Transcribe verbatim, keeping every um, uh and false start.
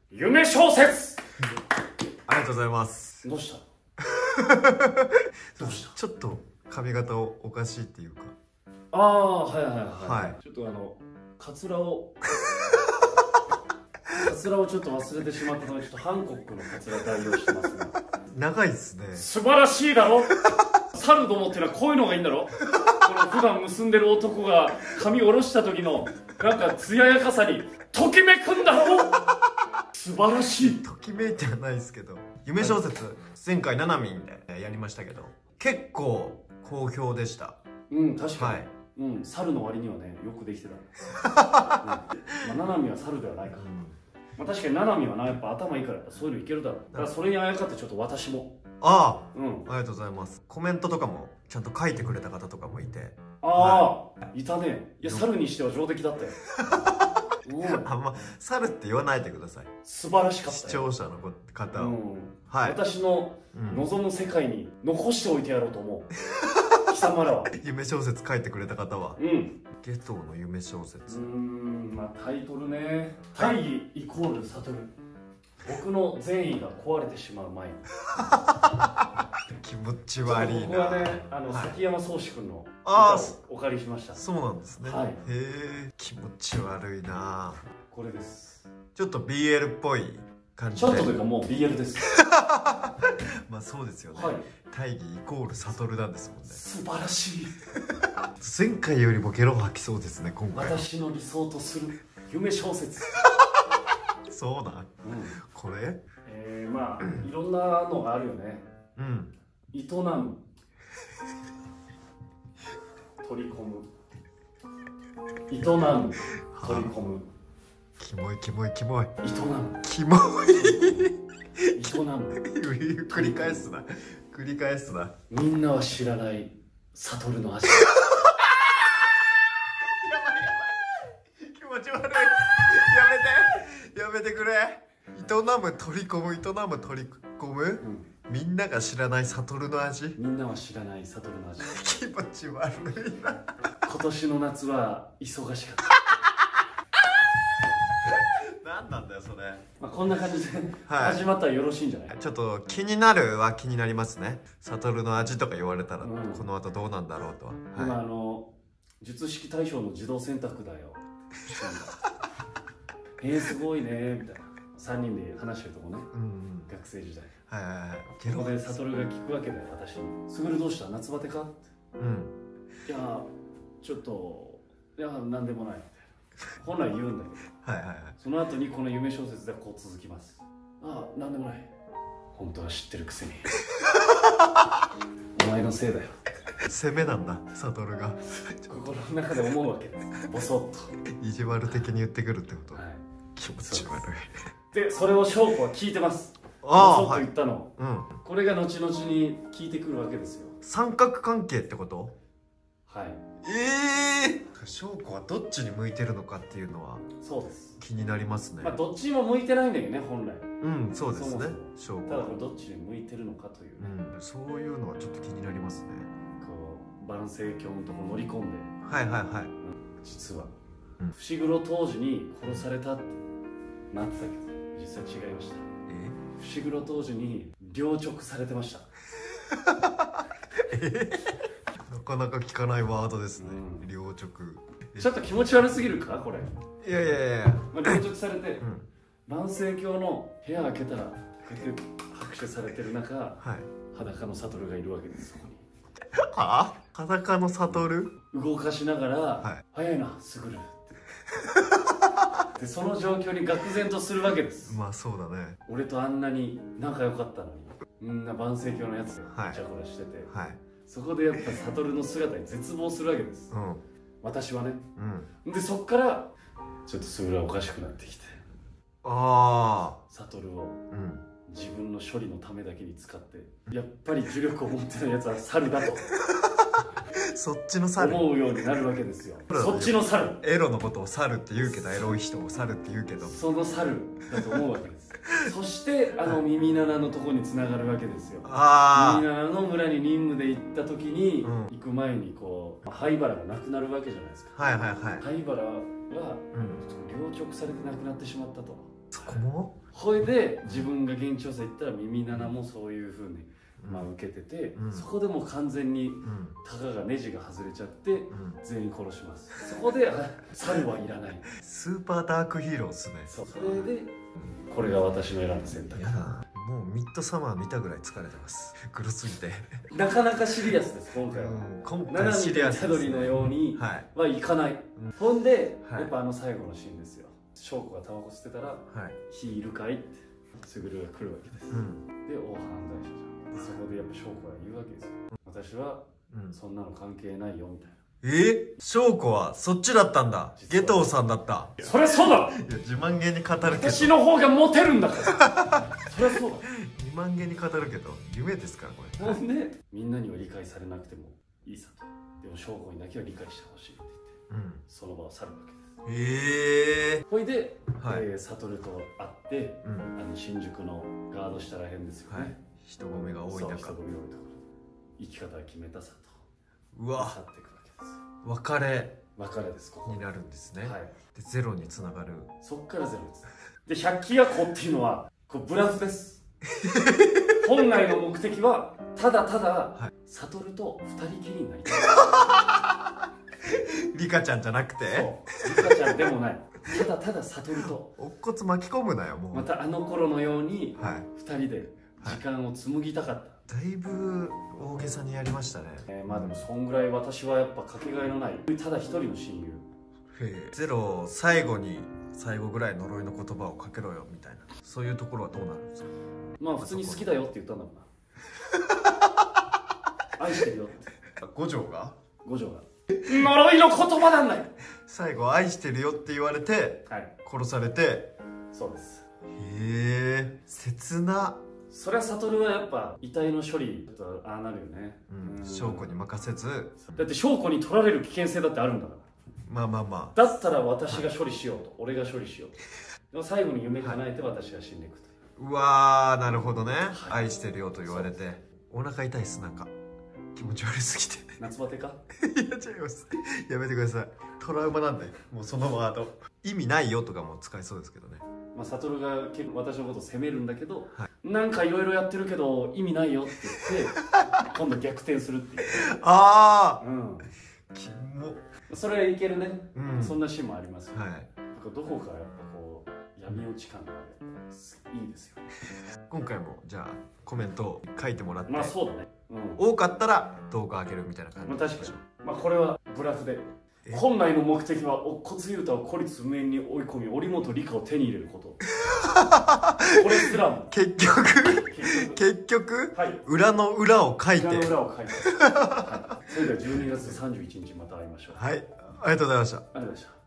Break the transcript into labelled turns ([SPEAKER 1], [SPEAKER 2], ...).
[SPEAKER 1] 夢小説。
[SPEAKER 2] ありがとうございます。
[SPEAKER 1] どうしたどうした
[SPEAKER 2] ちょっと髪型おかしいっていうか。
[SPEAKER 1] ああ、はいはいはい、
[SPEAKER 2] はい、
[SPEAKER 1] ちょっとあのカツラをカツラをちょっと忘れてしまったので、ちょっとハンコックのカツラ代用してますが、
[SPEAKER 2] 長いっすね。
[SPEAKER 1] 素晴らしいだろ。猿どもってのはこういうのがいいんだろ。この普段結んでる男が髪下ろした時のなんか艶やかさにときめくんだろ。素晴らしい。
[SPEAKER 2] ときめいてはないですけど、夢小説、はい、前回ななみんでやりましたけど結構好評でした。
[SPEAKER 1] うん、確かに、はい、うん、猿の割にはねよくできてた、うん、まあななみは猿ではないか、うん、まあ確かにななみはなやっぱ頭いいからやっぱそういうのいけるだろう。だからそれにあやかってちょっと私も。ああ、うん、
[SPEAKER 2] ありがとうございます。コメントとかもちゃんと書いてくれた方とかもいて、
[SPEAKER 1] ああ、はい、いたね。いや猿にしては上出来だったよ。
[SPEAKER 2] あんま猿って言わないでください。
[SPEAKER 1] 素晴らしかった。
[SPEAKER 2] 視聴者の方を、うん、
[SPEAKER 1] はい、私の望む世界に残しておいてやろうと思う。貴様らは
[SPEAKER 2] 夢小説書いてくれた方は、うん、ゲトウの夢小説。
[SPEAKER 1] うーん、まあタイトルね、大義イコール悟る。僕の善意が壊れてしまう前に
[SPEAKER 2] 気持ち悪いな。
[SPEAKER 1] 僕はね、あの、はい、崎山宗志君の歌をお借りしました。
[SPEAKER 2] そうなんですね。はい、へえ、気持ち悪いな。
[SPEAKER 1] これです。
[SPEAKER 2] ちょっと ビーエル っぽい感じ
[SPEAKER 1] で。ちょっとというかもう ビーエル です。
[SPEAKER 2] まあそうですよね。
[SPEAKER 1] はい、
[SPEAKER 2] 大義イコール悟なんですもんね。
[SPEAKER 1] 素晴らしい。
[SPEAKER 2] 前回よりもゲロ吐きそうですね今回。
[SPEAKER 1] 私の理想とする夢小説。
[SPEAKER 2] そうだ、うん、これ
[SPEAKER 1] えー、まあいろんなのがあるよね。うん、営む、取り込む、営む、取り込む、
[SPEAKER 2] キモいキモいキモい、
[SPEAKER 1] 営む、
[SPEAKER 2] キモい、
[SPEAKER 1] 営む、
[SPEAKER 2] 繰り返すな繰り返すな。
[SPEAKER 1] みんなは知らない悟の味。や
[SPEAKER 2] ばいやばい、気持ち悪い。やめてやめてくれ。営む、取り込む、営む、取り込む、うん、みんなが知らない悟の味。
[SPEAKER 1] みんなは知らない悟の味。
[SPEAKER 2] 気持ち悪いな。
[SPEAKER 1] 今年の夏は忙しかった。
[SPEAKER 2] 何なんだよそれ。
[SPEAKER 1] まあこんな感じで始まったらよろしいんじゃない、はい、
[SPEAKER 2] ちょっと気になるは気になりますね。悟の味とか言われたら、うん、この後どうなんだろうとは。
[SPEAKER 1] 今、はい、あの術式対象の自動選択だよ。えー、すごいねみたいなさんにんで話してるとこね、うん、うん、学生時代。はいはいはい。そこで悟が聞くわけだよ私に。すぐるどうした、夏バテかって。うん、いやちょっといやなんでもないみたいな本来言うんだけど、はいはいはい、その後にこの夢小説ではこう続きます。ああ、なんでもない、本当は知ってるくせにお前のせいだよ。
[SPEAKER 2] 攻めなんだ悟が。
[SPEAKER 1] 心の中で思うわけです、ボソッと。
[SPEAKER 2] 意地悪的に言ってくるってこと、はい、気持ち悪
[SPEAKER 1] い。でそれを翔子は聞いてます。ボソッと言ったの、はい、うん、これが後々に聞いてくるわけですよ。
[SPEAKER 2] 三角関係ってこと？
[SPEAKER 1] はい。
[SPEAKER 2] ええー、翔子はどっちに向いてるのかっていうのは
[SPEAKER 1] そうです
[SPEAKER 2] 気になりますね。
[SPEAKER 1] まあどっちにも向いてないんだけどね本来。
[SPEAKER 2] うん、そうですね。翔子
[SPEAKER 1] ただこれどっちに向いてるのかというね、
[SPEAKER 2] うん、そういうのはちょっと気になりますね。
[SPEAKER 1] こう万世鏡のとこ乗り込んで、
[SPEAKER 2] はいはいはい、うん、
[SPEAKER 1] 実は、うん、伏黒当時に殺されたってなってたけど実際違いました。え伏黒当時に領直されてました。
[SPEAKER 2] えなかなか聞かないワードですね、うん、領直。
[SPEAKER 1] ちょっと気持ち悪すぎるかこれ。
[SPEAKER 2] いやいやいや、
[SPEAKER 1] まあ、領直されて、うん、万世鏡の部屋開けたらこうやって拍手されてる中、はい、裸の悟がいるわけです。そこに
[SPEAKER 2] はあ、裸の悟
[SPEAKER 1] 動かしながら、はい、早いなすぐるでその状況に愕然とするわけです。
[SPEAKER 2] まあそうだね。
[SPEAKER 1] 俺とあんなに仲良かったのにみんな万世鏡のやつでイチャコラしてて、はい、そこでやっぱ悟の姿に絶望するわけです、うん、私はね、うん、でそっからちょっとすぐるはおかしくなってきて、ああ悟を、うん、自分の処理のためだけに使ってやっぱり呪力を持ってるやつは猿だと
[SPEAKER 2] そっちの猿
[SPEAKER 1] 思うようになるわけですよ。そっちの猿、
[SPEAKER 2] エロのことを猿って言うけど、エロい人を猿って言うけど、
[SPEAKER 1] その猿だと思うわけです。そしてあの耳ナナのとこに繋がるわけですよ。耳ナナの村に任務で行った時に、うん、行く前にこう灰原がなくなるわけじゃないですか。はいはいはい。灰原は、うん、領直されてなくなってしまったと。
[SPEAKER 2] そこも
[SPEAKER 1] ほいで自分が現地調査行ったら耳ななもそういうふうに、まあ、受けてて、うん、そこでもう完全にたかがネジが外れちゃって、うん、全員殺します。そこで猿はいらない。
[SPEAKER 2] スーパーダークヒーローっすね。
[SPEAKER 1] そう、それでこれが私の選んだ選択。
[SPEAKER 2] もうミッドサマー見たぐらい疲れてます。黒すぎて
[SPEAKER 1] なかなかシリアスです今回は。今回シリアス。ナナミと虎杖のようにはいかない。ほんでやっぱあの最後のシーンですよ。翔子がタバコ吸ってたら「火いるかい?」って卓が来るわけです。で大犯罪者じゃん。そこでやっぱ翔子が言うわけですよ。私はそんなの関係ないよみたいな。
[SPEAKER 2] え翔子はそっちだったんだ。ゲトウさんだった。
[SPEAKER 1] そりゃそうだ。
[SPEAKER 2] 自慢げに語るけど
[SPEAKER 1] 私の方がモテるんだからそりゃそうだ。
[SPEAKER 2] 自慢げに語るけど夢ですからこれ。
[SPEAKER 1] ほんでみんなには理解されなくてもいいさと。でも翔子にだけは理解してほしいって言って、うん、その場を去るわけです。
[SPEAKER 2] ええ
[SPEAKER 1] ほいで、はい、えー、悟と会って、うん、あの新宿のガード下らへんですよね、はい、
[SPEAKER 2] 人混みが多い中、
[SPEAKER 1] 人混みが多いところ生き方は決めたさと
[SPEAKER 2] うわ
[SPEAKER 1] 去っていくわけです。
[SPEAKER 2] 別れ
[SPEAKER 1] 別れですここ
[SPEAKER 2] になるんですね、
[SPEAKER 1] はい、
[SPEAKER 2] でゼロにつながる。
[SPEAKER 1] そっからゼロですで百鬼夜行っていうのはこうブラフです本来の目的はただただ、はい、悟と二人きりになりたい
[SPEAKER 2] リカちゃんじゃなくて、
[SPEAKER 1] そうリカちゃんでもない、ただただ悟と
[SPEAKER 2] おっこつ巻き込むなよもう。
[SPEAKER 1] またあの頃のようにふたりで時間を紡ぎたかった、
[SPEAKER 2] はい、だいぶ大げさにやりましたね、
[SPEAKER 1] えー、まあでもそんぐらい私はやっぱかけがえのないただ一人の親友。
[SPEAKER 2] ゼロ最後に最後ぐらい呪いの言葉をかけろよみたいな、そういうところはどうなるんですか。
[SPEAKER 1] まあ普通に好きだよって言ったんだろうな愛してるよって
[SPEAKER 2] 五条が
[SPEAKER 1] 五条が呪いの言葉なんだよ。
[SPEAKER 2] 最後愛してるよって言われて、はい、殺されて。
[SPEAKER 1] そうです。
[SPEAKER 2] へえ切な。
[SPEAKER 1] そりゃ悟はやっぱ遺体の処理ちょっとああなるよね。
[SPEAKER 2] 翔子に任せず。
[SPEAKER 1] だって翔子に取られる危険性だってあるんだから。
[SPEAKER 2] まあまあまあ
[SPEAKER 1] だったら私が処理しようと、はい、俺が処理しようと。でも最後に夢叶えて私が死んでいくという、
[SPEAKER 2] うわーなるほどね、はい、愛してるよと言われてお腹痛いっす。なんか気持ち悪すぎて。
[SPEAKER 1] 夏バテか
[SPEAKER 2] いや違います、やめてください。トラウマなんでもうそのワード意味ないよとかも使いそうですけどね。
[SPEAKER 1] まあ悟が結構私のことを責めるんだけど、はい、なんかいろいろやってるけど意味ないよって言って今度逆転するっていう。
[SPEAKER 2] ああうんキモ。
[SPEAKER 1] それはいけるね、うん、そんなシーンもありますよ、ね、はい、どこかやっぱこう闇落ち感がいいですよ。
[SPEAKER 2] 今回もじゃあコメントを書いてもらって、
[SPEAKER 1] まあそうだね、
[SPEAKER 2] うん、多かったら動画あげるみたいな感じ。
[SPEAKER 1] まあ確かに、まあこれはブラフで本来の目的は乙骨雄太を孤立無縁に追い込み織本理香を手に入れることこれすらも
[SPEAKER 2] 結局結局、はい、裏の裏を書いて裏の
[SPEAKER 1] 裏を書いて、はい、それではじゅうにがつさんじゅういちにちまた会いましょう。
[SPEAKER 2] はい、ありがとうございました。
[SPEAKER 1] ありがとうございました。